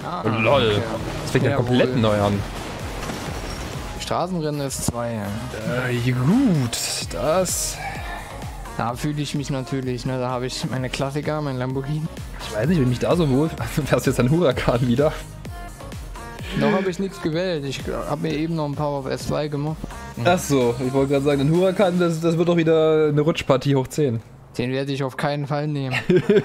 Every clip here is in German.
Ah, Oh, lol. okay. Das fängt ja komplett Jawohl. neu an. Straßenrennen ist 2. Ja. Gut, das... Da fühle ich mich natürlich, ne? Da habe ich meine Klassiker, mein Lamborghini. Ich weiß nicht, wenn mich da so wohl... Fährst du jetzt ein Huracan wieder? Noch habe ich nichts gewählt. Ich habe mir eben noch ein paar auf S2 gemacht. Ach so, ich wollte gerade sagen, ein Huracan, das wird doch wieder eine Rutschpartie hoch 10. Den werde ich auf keinen Fall nehmen.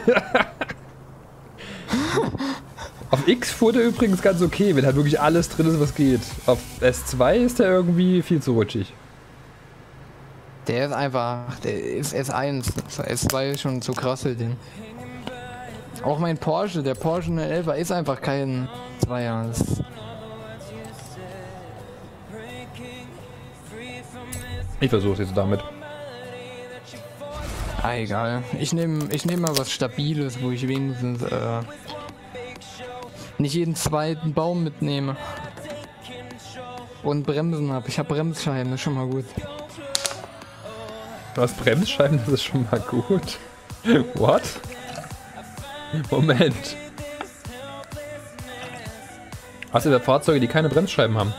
Auf X fuhr der übrigens ganz okay, wenn halt wirklich alles drin ist, was geht. Auf S2 ist der irgendwie viel zu rutschig. Der ist einfach, der ist S1. S2 ist schon zu krass für den. Auch mein Porsche, der Porsche 911 ist einfach kein Zweier. Ich versuch's jetzt damit. Ah, egal. Ich nehm mal was Stabiles, wo ich wenigstens nicht jeden zweiten Baum mitnehme. Und Bremsen habe. Ich habe Bremsscheiben, das ist schon mal gut. Du hast Bremsscheiben, das ist schon mal gut. What? Moment. Hast du da Fahrzeuge, die keine Bremsscheiben haben?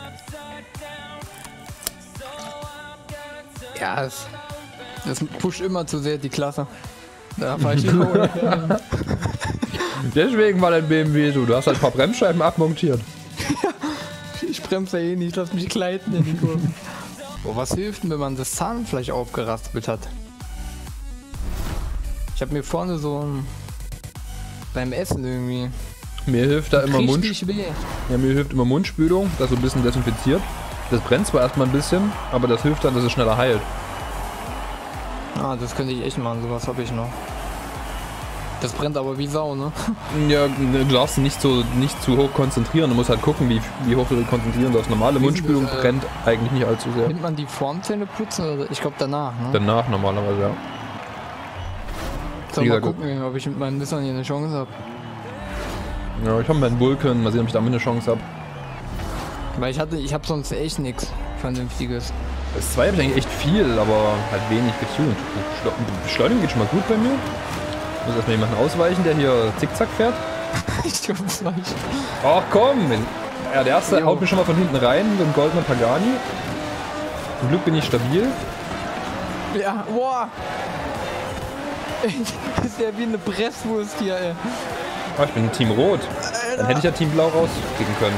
Ja, das pusht immer zu sehr die Klasse. Da fahr ich immer. Deswegen war dein BMW so. Du hast halt ein paar Bremsscheiben abmontiert. Ich bremse ja eh nicht, lass mich gleiten in die Kurven. Oh, was hilft denn, wenn man das Zahnfleisch aufgeraspelt hat? Ich habe mir vorne so ein... beim Essen irgendwie... Mir hilft da immer richtig weh. Ja, mir hilft immer Mundspülung, das so ein bisschen desinfiziert. Das brennt zwar erstmal ein bisschen, aber das hilft dann, dass es schneller heilt. Ah, das könnte ich echt machen, sowas habe ich noch. Das brennt aber wie Sau, ne? Ja, du darfst nicht zu hoch konzentrieren. Du musst halt gucken, wie hoch du dich konzentrieren darfst. Normale Mundspülung brennt eigentlich nicht allzu sehr. Nimmt man die vorm Zähneputzen oder? Ich glaube danach, ne? Danach normalerweise, ja. Soll mal gucken, ob ich mit meinem Nissan hier eine Chance habe. Ja, ich habe meinen Vulcan, mal sehen, ob ich damit eine Chance habe. Weil ich habe sonst echt nichts Vernünftiges. Das 2 habe ich eigentlich echt viel, aber halt wenig getuned. Beschleunigung geht schon mal gut bei mir. Ich muss erstmal jemanden ausweichen, der hier zickzack fährt. Ich glaub's nicht. Ach komm! Ja, der erste haut mir schon mal von hinten rein mit dem goldenen Pagani. Zum Glück bin ich stabil. Ja, boah! Das ist ja wie eine Presswurst hier, ey. Oh, ich bin Team Rot. Dann hätte ich ja Team Blau rauskriegen können.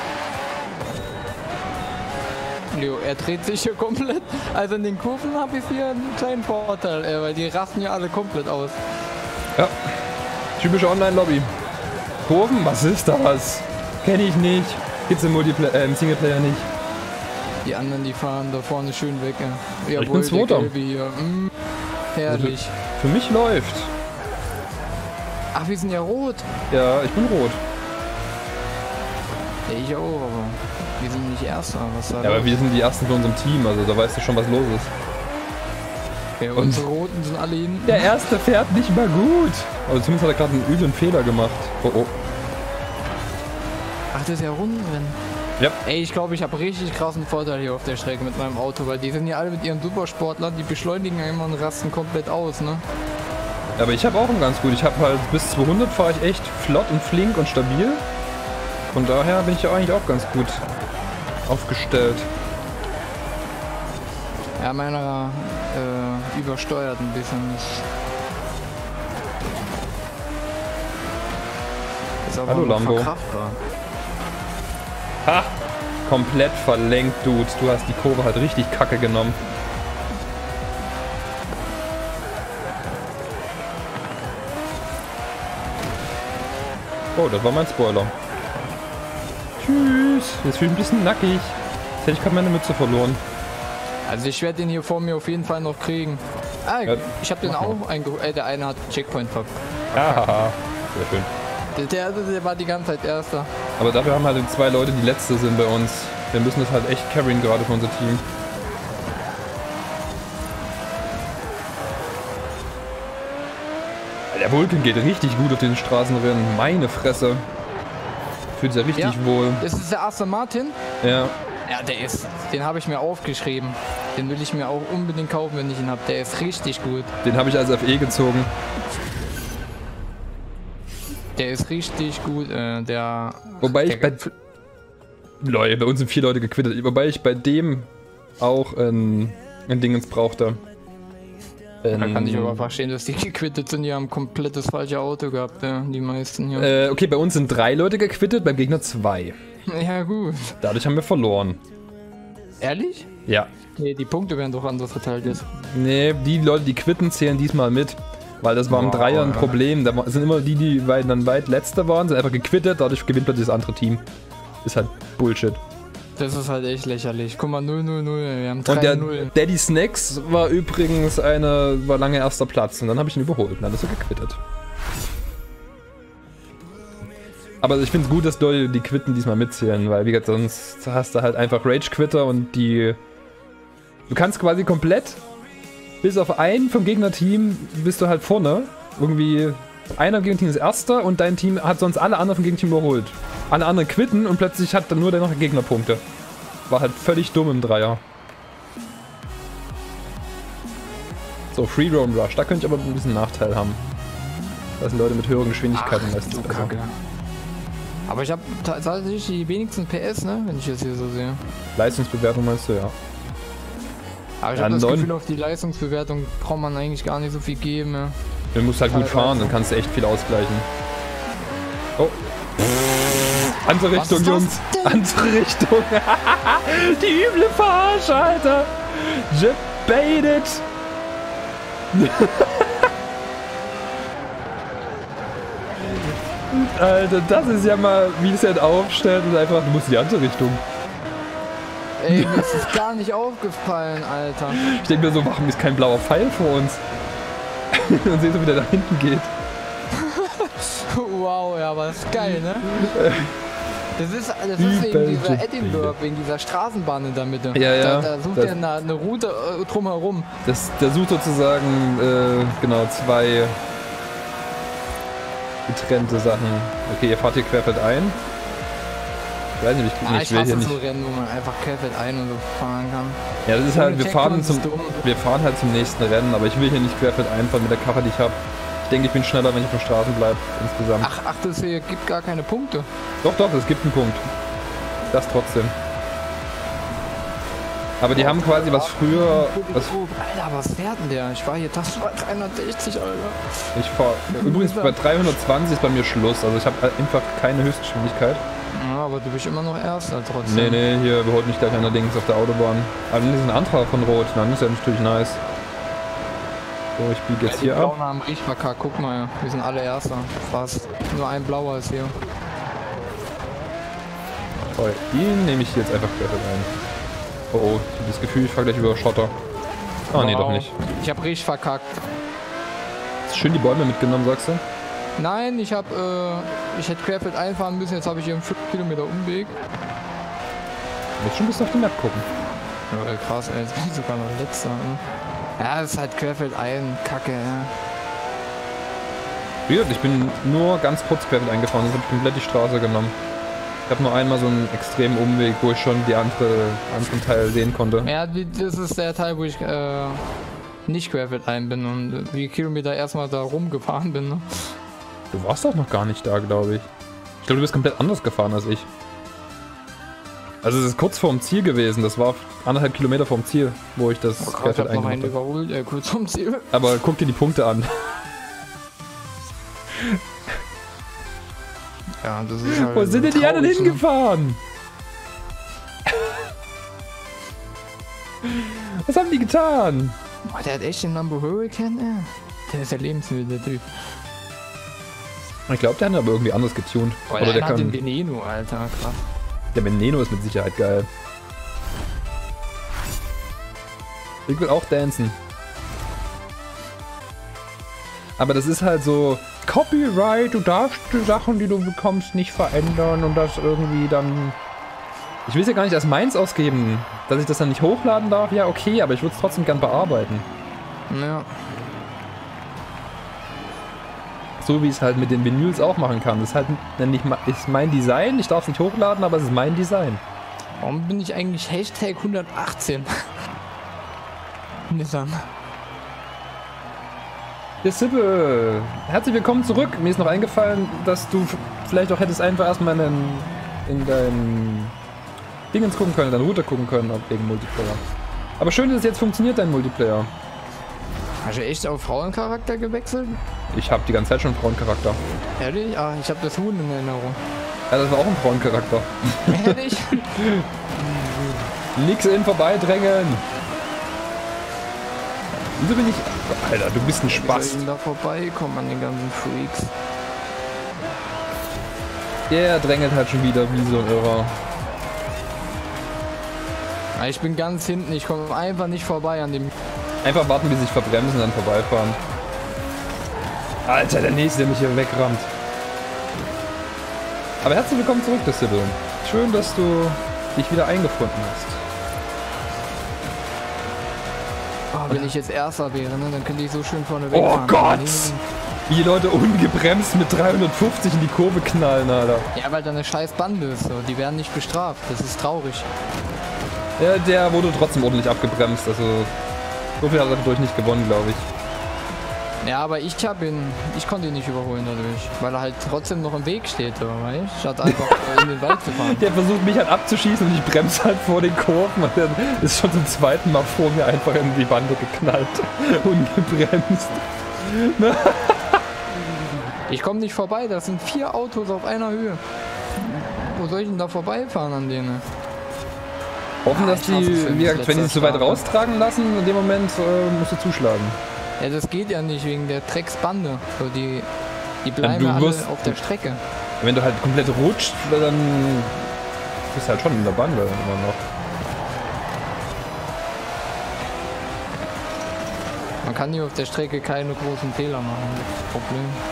Leo, er dreht sich hier komplett. Also in den Kurven habe ich hier einen kleinen Vorteil, weil die rasten ja alle komplett aus. Ja, typische Online-Lobby. Kurven? Was ist das? Kenne ich nicht. Gibt's im Singleplayer nicht. Die anderen, die fahren da vorne schön weg. Ja. Ich bin Zweiter. Herrlich. Also für mich läuft. Ach, wir sind ja rot. Ja, ich bin rot. Ja, ich auch, aber wir sind nicht Erster. Was Ja, aber wir sind die Ersten von unserem Team, also da weißt du schon, was los ist. Ja, Und unsere Roten sind alle hinten. der Erste fährt nicht mal gut. Also zumindest hat er gerade einen üblen Fehler gemacht. Oh oh. Ach, das ist ja Rundenrennen. Ja. Ey, ich glaube, ich habe richtig krassen Vorteil hier auf der Strecke mit meinem Auto, weil die sind ja alle mit ihren Supersportlern, die beschleunigen ja immer und rasten komplett aus, ne? Aber ich habe auch einen ganz gut. Ich habe halt bis 200 fahre ich echt flott und flink und stabil. Von daher bin ich ja eigentlich auch ganz gut aufgestellt. Ja, meiner übersteuert ein bisschen. Ist aber Hallo, Lambo. verkraftbar. Ha! Komplett verlenkt, Dude. Du hast die Kurve halt richtig kacke genommen. Oh, das war mein Spoiler. Tschüss. Jetzt fühle ich ein bisschen nackig. Jetzt hätte ich gerade meine Mütze verloren. Also ich werde den hier vor mir auf jeden Fall noch kriegen. Ah, Ja, ich habe den auch eingeholt. Der eine hat Checkpoint verpackt. Hahaha. Sehr schön. Der war die ganze Zeit Erster. Aber dafür haben halt 2 Leute, die Letzte sind bei uns. Wir müssen das halt echt carryen gerade für unser Team. Der Vulcan geht richtig gut auf den Straßenrennen. Meine Fresse. Fühlt sich ja richtig wohl. Das ist der Aston Martin. Ja. Ja, den habe ich mir aufgeschrieben. Den will ich mir auch unbedingt kaufen, wenn ich ihn habe. Der ist richtig gut. Den habe ich als FE gezogen. Der ist richtig gut, der... Wobei ich bei... Leute, bei uns sind 4 Leute gequittet. Wobei ich bei dem auch ein Dingens brauchte. Da kann ich aber verstehen, dass die gequittet sind. Die haben komplett das falsche Auto gehabt, die meisten hier. Okay, bei uns sind 3 Leute gequittet, beim Gegner 2. Ja, gut. Dadurch haben wir verloren. Ehrlich? Ja. Nee, die Punkte werden doch anders verteilt jetzt. Nee, die Leute, die quitten, zählen diesmal mit. Weil das war im Dreier ein Problem. Da sind immer die dann weit letzter waren, sind einfach gequittet, dadurch gewinnt plötzlich das andere Team. Ist halt Bullshit. Das ist halt echt lächerlich. Guck mal, 0-0-0, wir haben 3-0. Und der Daddy Snacks war übrigens war lange erster Platz und dann habe ich ihn überholt und dann ist er gequittet. Aber ich finde es gut, dass Leute die Quitten diesmal mitzählen, weil wie gesagt, sonst hast du halt einfach Rage-Quitter und die... Du kannst quasi komplett, bis auf einen vom Gegnerteam, bist du halt vorne. Irgendwie einer im Gegnerteam ist erster und dein Team hat sonst alle anderen vom Gegnerteam überholt. Alle anderen quitten und plötzlich hat dann nur der noch Gegnerpunkte. War halt völlig dumm im Dreier. So, Free Roam Rush, da könnte ich aber ein bisschen Nachteil haben. Da sind Leute mit höheren Geschwindigkeiten meistens besser. Kacke. Aber ich habe tatsächlich die wenigsten PS, ne? Wenn ich das hier so sehe. Leistungsbewertung meinst du, ja. Aber ich habe das Gefühl, auf die Leistungsbewertung braucht man eigentlich gar nicht so viel geben. Ja. Du musst halt gut fahren, dann kannst du echt viel ausgleichen. Oh. Andere Richtung, Jungs. Andere Richtung. Die üble Verarsche, Alter. Gebaitet. Alter, das ist ja mal, wie es halt aufstellt und einfach, du musst in die andere Richtung. Ey, mir ist es gar nicht aufgefallen, Alter. Ich denke mir so, warum ist kein blauer Pfeil vor uns? Und seht so, wie der da hinten geht. Wow, ja, aber das ist geil, ne? Das ist wegen dieser Edinburgh, wegen dieser Straßenbahn in der Mitte. Ja, ja. Da sucht er eine Route drumherum. Der sucht sozusagen, genau, 2 getrennte Sachen. Okay, ihr fahrt hier querfeldein. Ich weiß nicht, ich will hier nicht. So Rennen, wo man einfach querfeldein und so fahren kann. Ja, das ist halt, wir fahren halt zum nächsten Rennen, aber ich will hier nicht querfeldein fahren mit der Karre, die ich habe. Ich denke, ich bin schneller, wenn ich auf der Straße bleibe, insgesamt. Ach, das hier gibt gar keine Punkte. Doch, es gibt einen Punkt. Das trotzdem. Aber die haben quasi was früher... Alter, was fährt denn der? Ich war hier 360, Alter. Ich fahre... Übrigens, bei 320 ist bei mir Schluss. Also ich habe einfach keine Höchstgeschwindigkeit. Ja, aber du bist immer noch Erster trotzdem. Nee, hier überholt mich gleich einer links auf der Autobahn. Aber das ist ein Antrag von Rot. Dann ist ja natürlich nice. So, ich biege jetzt hier ab. Die Blauen haben richtig verkackt. Guck mal, wir sind alle Erster. Fast. Nur ein Blauer ist hier. Oh, den nehme ich jetzt einfach querfeldein. Oh, ich habe das Gefühl, ich fahre gleich über Schotter. Ah, wow. Nee, doch nicht. Ich habe richtig verkackt. Hast du schön die Bäume mitgenommen, sagst du? Nein, ich hätte querfeld einfahren müssen, jetzt habe ich hier einen 5 Kilometer Umweg. Du musst schon bis auf die Map gucken. Ja, krass, ey, jetzt bin ich sogar noch letzter. Ne? Ja, das ist halt querfeld ein, Kacke, ja. Wie gesagt, ich bin nur ganz kurz querfeld eingefahren, sonst habe ich komplett die Straße genommen. Ich habe nur einmal so einen extremen Umweg, wo ich schon die anderen Teil sehen konnte. Ja, das ist der Teil, wo ich nicht querfeld ein bin und wie Kilometer erstmal da rumgefahren bin. Ne? Du warst doch noch gar nicht da, glaube ich. Ich glaube, du bist komplett anders gefahren als ich. Also es ist kurz vorm Ziel gewesen, das war 1,5 Kilometer vorm Ziel, wo ich das querfeld eingemacht habe. Überholt, kurz vorm Ziel. Aber guck dir die Punkte an. Ja, das ist halt. Wo sind denn die anderen hingefahren? Was haben die getan? Boah, der hat echt den Lambo Hurricane, ey. Der ist ja lebensmüde, der Typ. Ich glaube, der hat aber irgendwie anders getuned. Boah, oder der hat den Veneno, Alter, krass. Der Veneno ist mit Sicherheit geil. Ich will auch dancen. Aber das ist halt so Copyright, du darfst die Sachen, die du bekommst, nicht verändern und das irgendwie dann... Ich will es ja gar nicht als meins ausgeben, dass ich das dann nicht hochladen darf. Ja, okay, aber ich würde es trotzdem gern bearbeiten. Ja. So wie ich es halt mit den Vinyls auch machen kann. Das ist halt nicht ist mein Design, ich darf es nicht hochladen, aber es ist mein Design. Warum bin ich eigentlich Hashtag 118? Nissan. Der Sippe, herzlich willkommen zurück. Mir ist noch eingefallen, dass du vielleicht auch hättest einfach erstmal in dein Dingens gucken können, dein Router gucken können, wegen Multiplayer. Aber schön, dass es jetzt funktioniert, dein Multiplayer. Hast du echt auf Frauencharakter gewechselt? Ich habe die ganze Zeit schon Frauencharakter. Ehrlich? Ah, ich habe das Huhn in Erinnerung. Ja, das war auch ein Frauencharakter. Ehrlich? Nix in vorbeidrängen. Wieso bin ich... Alter, du bist ein Spaß. Wie soll ich denn da vorbeikommen an den ganzen Freaks? Der drängelt halt schon wieder wie so ein Irrer. Ah, ich bin ganz hinten, ich komme einfach nicht vorbei an dem... Einfach warten, bis ich verbremsen und dann vorbeifahren. Alter, der Nächste, der mich hier wegrammt. Aber herzlich willkommen zurück, der Sibyl. Schön, dass du dich wieder eingefunden hast. Oh, wenn ich jetzt Erster wäre, ne, dann könnte ich so schön vorne wegfahren. Oh Gott! Wie die Leute ungebremst mit 350 in die Kurve knallen, Alter. Ja, weil da eine scheiß Bande ist, so. Die werden nicht bestraft. Das ist traurig. Ja, der wurde trotzdem ordentlich abgebremst, also so viel hat er dadurch nicht gewonnen, glaube ich. Ja, aber ich konnte ihn nicht überholen dadurch, weil er halt trotzdem noch im Weg steht, so, weißt du? Statt einfach in den Wald zu fahren. Der versucht mich halt abzuschießen und ich bremse halt vor den Kurven und dann ist schon zum zweiten Mal vor mir einfach in die Bande geknallt. Ungebremst. Ich komme nicht vorbei, das sind 4 Autos auf einer Höhe. Wo soll ich denn da vorbeifahren an denen? Hoffen, dass die, wie gesagt, wenn die sich so weit raustragen lassen, in dem Moment musst du zuschlagen. Ja, das geht ja nicht wegen der Drecksbande. So, die bleiben ja alle auf der Strecke. Wenn du halt komplett rutscht, dann bist du halt schon in der Bande immer noch. Man kann hier auf der Strecke keine großen Fehler machen, das ist das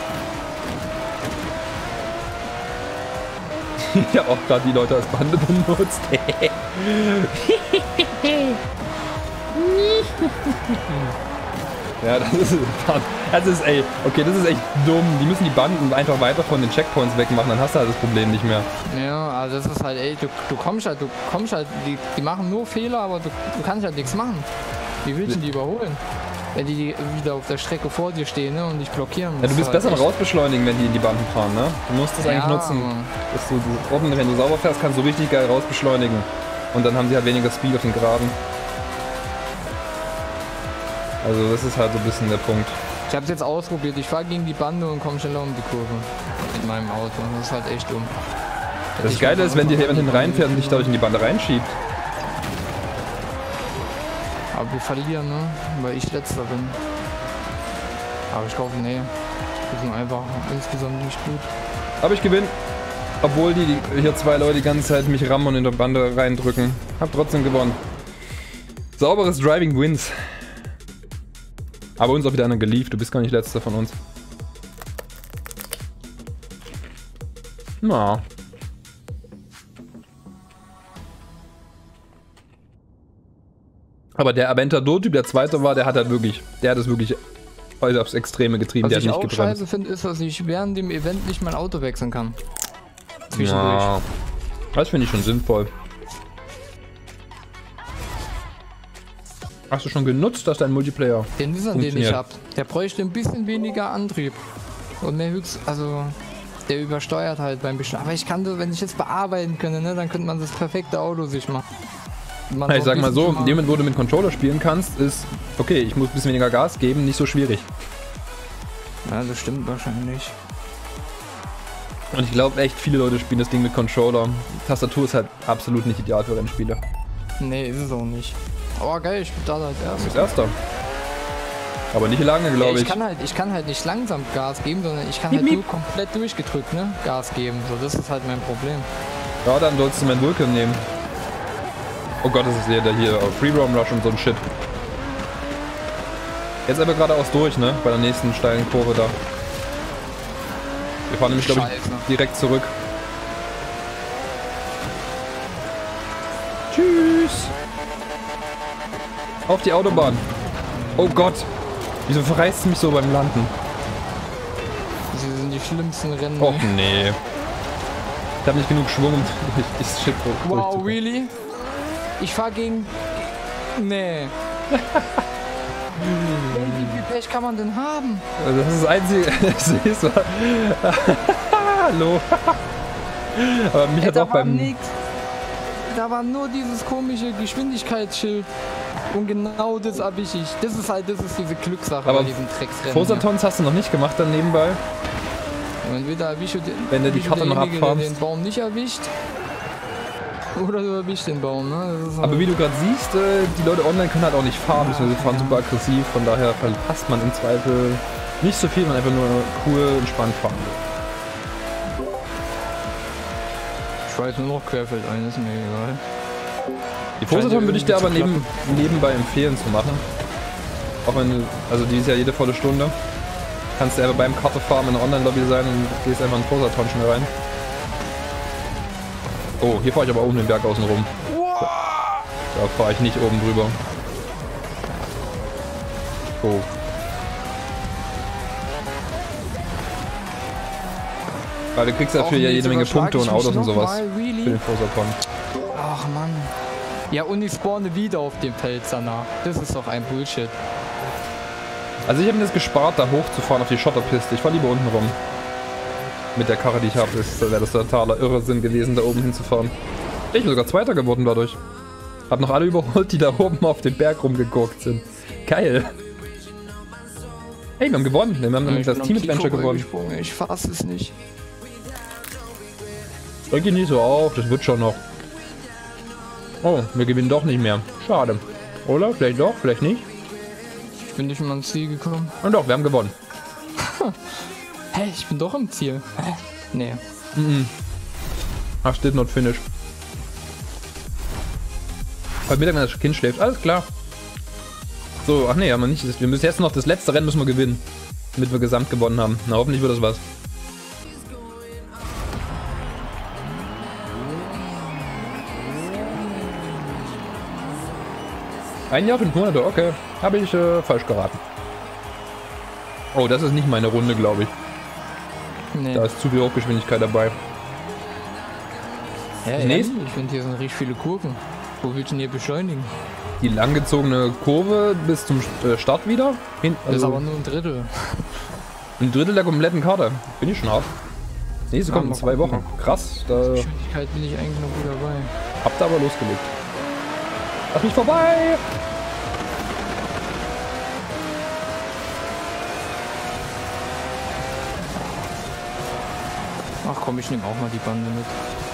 Problem. Ja, auch gerade die Leute als Bande benutzt. Ja, das ist ey, okay, das ist echt dumm. Die müssen die Banden einfach weiter von den Checkpoints wegmachen, dann hast du halt das Problem nicht mehr. Ja, also das ist halt, ey, du kommst halt, die machen nur Fehler, aber du kannst halt nichts machen. Wie willst du die überholen? Wenn die wieder auf der Strecke vor dir stehen, ne, und dich blockieren. Ja, du bist halt besser im Rausbeschleunigen, wenn die in die Banden fahren, ne? Du musst das eigentlich nutzen. Dass du ordentlich, wenn du sauber fährst, kannst du richtig geil rausbeschleunigen. Und dann haben sie halt weniger Speed auf den Geraden. Also das ist halt so ein bisschen der Punkt. Ich habe es jetzt ausprobiert. Ich fahre gegen die Bande und komme schneller um die Kurve mit meinem Auto. Das ist halt echt dumm. Das Geile ist, wenn dir jemand hinten reinfährt und dich dadurch in die Bande reinschiebt. Aber wir verlieren, ne? Weil ich Letzter bin. Aber ich glaube, nee. Wir sind einfach insgesamt nicht gut. Aber ich gewinne. Obwohl die hier 2 Leute die ganze Zeit mich rammen und in der Bande reindrücken. Hab trotzdem gewonnen. Sauberes Driving wins. Aber uns auch wieder einer geliefert. Du bist gar nicht Letzter von uns. Na. Aber der Aventador-Typ, der Zweite war, der hat es wirklich heute aufs Extreme getrieben. Was der ich hat auch nicht gebremst. scheiße finde, ist, dass ich während dem Event nicht mein Auto wechseln kann. Zwischendurch. Ja, das finde ich schon sinnvoll. Hast du schon genutzt, dass dein Multiplayer den Nissan, den ich habe, der bräuchte ein bisschen weniger Antrieb. Und mehr also der übersteuert halt beim Bestellen. Aber ich kann das, wenn ich jetzt bearbeiten könnte, ne, dann könnte man das perfekte Auto sich machen. Ich sag mal so, in dem Moment, wo du mit Controller spielen kannst, ist, okay, ich muss ein bisschen weniger Gas geben, nicht so schwierig. Ja, das stimmt wahrscheinlich. Und ich glaube echt, viele Leute spielen das Ding mit Controller. Tastatur ist halt absolut nicht ideal für Rennspiele. Nee, ist es auch nicht. Aber geil, ich bin da als Erster. Du bist Erster. Aber nicht lange, glaube ich. Ich kann halt nicht langsam Gas geben, sondern ich kann halt nur komplett durchgedrückt, ne, Gas geben. So, das ist halt mein Problem. Ja, dann sollst du meinen Vulcan nehmen. Oh Gott, das ist der hier Free Roam Rush und so ein Shit. Jetzt aber geradeaus durch, ne? Bei der nächsten steilen Kurve da. Wir fahren nämlich, glaube ich, direkt zurück. Tschüss. Auf die Autobahn. Oh Gott. Wieso verreißt es mich so beim Landen? Sie sind die schlimmsten Rennen. Och nee. Ich habe nicht genug Schwung, um das Shit Wow, really? Ich fahr gegen... Nee. Wie Pech kann man denn haben? Das ist das Einzige. Siehst du? Hallo. Aber mich hat auch beim... Da war nur dieses komische Geschwindigkeitsschild. Und genau das erwische ich. Das ist diese Glückssache aber bei diesen Drecksrennen. Forsa-Tons hast du noch nicht gemacht dann nebenbei? Entweder erwische wenn du die Karte noch abfahrst. Den Baum nicht erwischt. Oder du erwischst den Baum, ne? Halt aber wie du gerade siehst, die Leute online können halt auch nicht fahren, sie fahren super aggressiv, von daher verpasst man im Zweifel nicht so viel, man einfach nur cool, entspannt fahren will. Ich weiß nur noch querfeld ein, ist mir egal. Die Forsa-Ton würde ich dir aber nebenbei empfehlen zu machen. Auch wenn du, also die ist ja jede volle Stunde. Kannst du einfach beim Kartefahren in der Online-Lobby sein und gehst einfach in Forsa-Ton schnell rein. Oh, hier fahre ich aber oben den Berg außen rum. Da fahre ich nicht oben drüber. Oh. Weil du kriegst dafür ja jede Menge Punkte und Autos und sowas für den Forsa-Ton. Ach Mann. Ja, und ich spawne wieder auf dem Feld danach. Das ist doch ein Bullshit. Also ich habe mir das gespart, da hochzufahren auf die Schotterpiste. Ich fahre lieber unten rum. Mit der Karre, die ich habe, wäre das totaler Irrsinn gewesen, da oben hinzufahren. Ich bin sogar Zweiter geworden dadurch. Hab noch alle überholt, die da oben auf dem Berg rumgeguckt sind. Geil. Hey, wir haben gewonnen. Wir haben nämlich das Team-Adventure gewonnen. Ich fass es nicht. Drück ihn nicht so auf, das wird schon noch. Oh, wir gewinnen doch nicht mehr. Schade. Oder? Vielleicht doch, vielleicht nicht. Ich bin nicht mal ins Ziel gekommen. Und doch, wir haben gewonnen. Hä, ich bin doch im Ziel. Hä? Nee. Ach, did not finish. Heute Mittag, wenn das Kind schläft. Alles klar. So, ach nee, haben wir nicht. Wir müssen jetzt noch das letzte Rennen müssen wir gewinnen. Damit wir gesamt gewonnen haben. Na, hoffentlich wird das was. Ein Jahr, 5 Monate, okay. Habe ich falsch geraten. Oh, das ist nicht meine Runde, glaube ich. Nee. Da ist zu viel Hochgeschwindigkeit dabei. Ja, ich finde, hier sind richtig viele Kurven. Wo willst du denn hier beschleunigen? Die langgezogene Kurve bis zum Start wieder? Das ist aber nur ein Drittel. Ein Drittel der kompletten Karte. Bin ich schon hart. Das nächste kommt in 2 Wochen. Krass. Da Geschwindigkeit bin ich eigentlich noch gut dabei. Habt ihr aber losgelegt. Lass mich vorbei! Ach komm, ich nehme auch mal die Bande mit.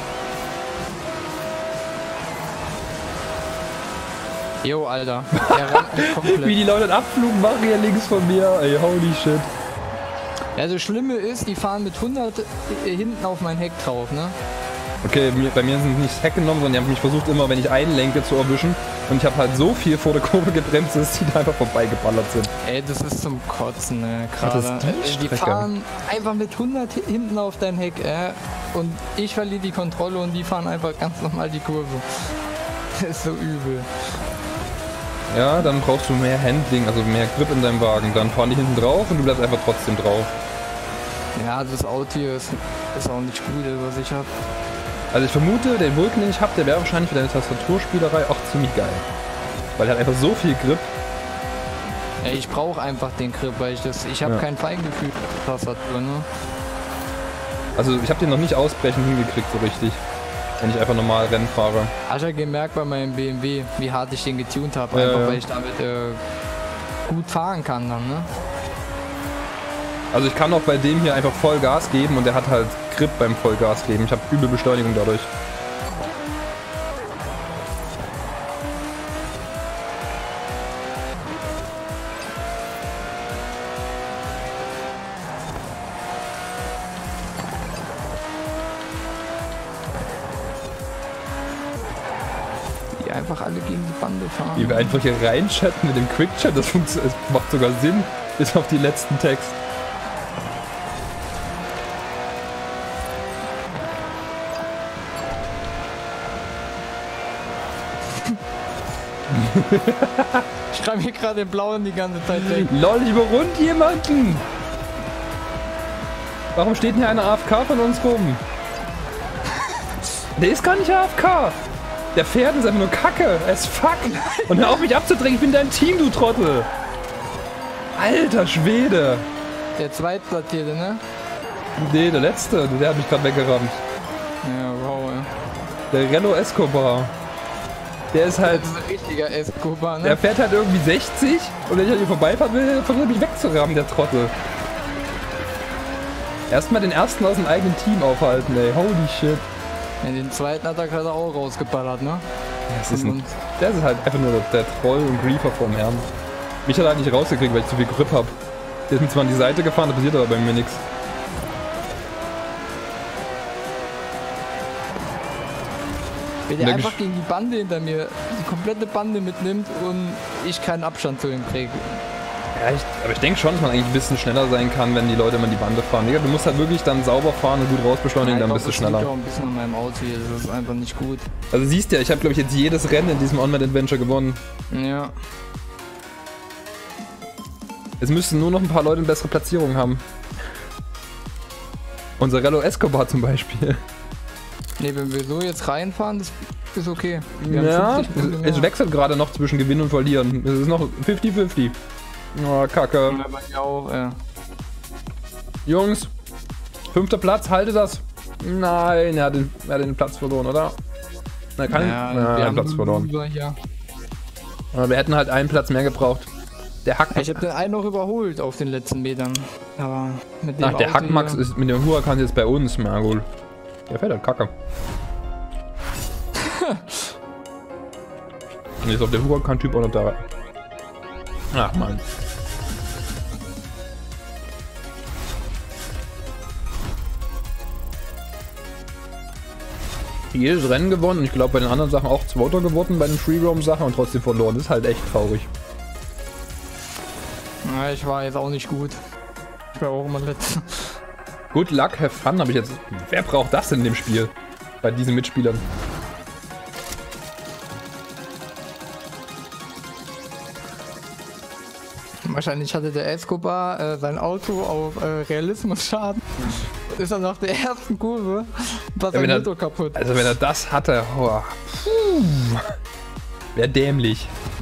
Jo, Alter. Der rennt mich komplett. Wie die Leute einen Abflug machen hier links von mir. Ey, holy shit. Ja, das Schlimme ist, die fahren mit 100 hinten auf mein Heck drauf, ne? Okay, bei mir sind nicht das Heck genommen, sondern die haben mich versucht immer, wenn ich einlenke, zu erwischen. Und ich habe halt so viel vor der Kurve gebremst, dass die da einfach vorbeigeballert sind. Ey, das ist zum Kotzen, ne? Gerade. Die fahren einfach mit 100 hinten auf dein Heck, und ich verliere die Kontrolle und die fahren einfach ganz normal die Kurve. Das ist so übel. Ja, dann brauchst du mehr Handling, also mehr Grip in deinem Wagen. Dann fahren die hinten drauf und du bleibst einfach trotzdem drauf. Ja, das Auto hier ist auch nicht gut, was ich habe. Also ich vermute, der Vulcan, den ich habe, der wäre wahrscheinlich für deine Tastaturspielerei auch ziemlich geil. Weil er hat einfach so viel Grip. Ja, ich brauche einfach den Grip, weil ich habe kein Feingefühl für die Tastatur, ne? Also ich habe den noch nicht ausbrechend hingekriegt so richtig. Wenn ich einfach normal Rennen fahre. Hast du gemerkt bei meinem BMW, wie hart ich den getunt habe, einfach weil ich damit gut fahren kann dann, ne? Also ich kann auch bei dem hier einfach voll Gas geben und der hat halt Grip beim Vollgas geben. Ich habe übel Beschleunigung dadurch. Die einfach alle gegen die Bande fahren. Wie wir einfach hier reinchatten mit dem Quickchat, das macht sogar Sinn, bis auf die letzten Text. Ich schreibe hier gerade den Blauen die ganze Zeit weg. Lol, ich überrund jemanden! Warum steht denn hier einer AFK von uns rum? Der ist gar nicht AFK! Der Pferd ist einfach nur Kacke! Er ist fuck! Und hör auf mich abzudrängen, ich bin dein Team, du Trottel! Alter Schwede! Der Zweitplatzierte, ne? Nee, der letzte, der hat mich gerade weggerammt. Ja, wow, ja. Der Rello Escobar. Der ist halt... Das ist ein richtiger Escobar, ne? Der fährt halt irgendwie 60 und wenn ich an ihm vorbeifahren will, versucht er mich wegzurammen, der Trottel. Erstmal den ersten aus dem eigenen Team aufhalten, ey. Holy shit. Ja, den zweiten hat er gerade auch rausgeballert, ne? Das ist der ist halt einfach nur der Troll und Griefer vom Herrn. Mich hat er halt nicht rausgekriegt, weil ich zu viel Grip hab. Der ist mir zwar an die Seite gefahren, da passiert aber bei mir nichts. Wenn der einfach gegen die Bande hinter mir, die komplette Bande mitnimmt und ich keinen Abstand zu ihm kriege. Ja, aber ich denke schon, dass man eigentlich ein bisschen schneller sein kann, wenn die Leute immer die Bande fahren. Digga, du musst halt wirklich dann sauber fahren und gut rausbeschleunigen, dann bist du schneller. Ich auch ein bisschen an meinem Auto hier, das ist einfach nicht gut. Also siehst ja, ich habe glaube ich jetzt jedes Rennen in diesem On-Man-Adventure gewonnen. Ja. Es müssten nur noch ein paar Leute eine bessere Platzierung haben. Unser Rello Escobar zum Beispiel. Ne, wenn wir so jetzt reinfahren, das ist okay. Ja, es wechselt gerade noch zwischen Gewinnen und Verlieren. Es ist noch 50-50. Oh, Kacke. Ja, bei mir auch, ja. Jungs, 5. Platz, halte das. Nein, er hat den Platz verloren, oder? Er kann wir haben Platz verloren. Ja. Aber wir hätten halt einen Platz mehr gebraucht. Der Hack. Ich habe den einen noch überholt auf den letzten Metern. Aber mit dem Ach, der Auto Hackmax hier... ist mit dem Huracan jetzt bei uns, Margul. Der fährt halt Kacke. Und jetzt auf der Huracan-Typ auch noch da. Ach man. Jedes Rennen gewonnen und ich glaube bei den anderen Sachen auch Zweiter geworden, bei den Free-Roam-Sachen und trotzdem verloren. Das ist halt echt traurig. Ja, ich war jetzt auch nicht gut. Ich war auch immer letzter. Good luck, have fun, habe ich jetzt... Wer braucht das denn in dem Spiel? Bei diesen Mitspielern. Wahrscheinlich hatte der Escobar sein Auto auf Realismus-Schaden. Ist er nach der ersten Kurve, war sein Motor kaputt. Also wenn er das hatte, wäre dämlich.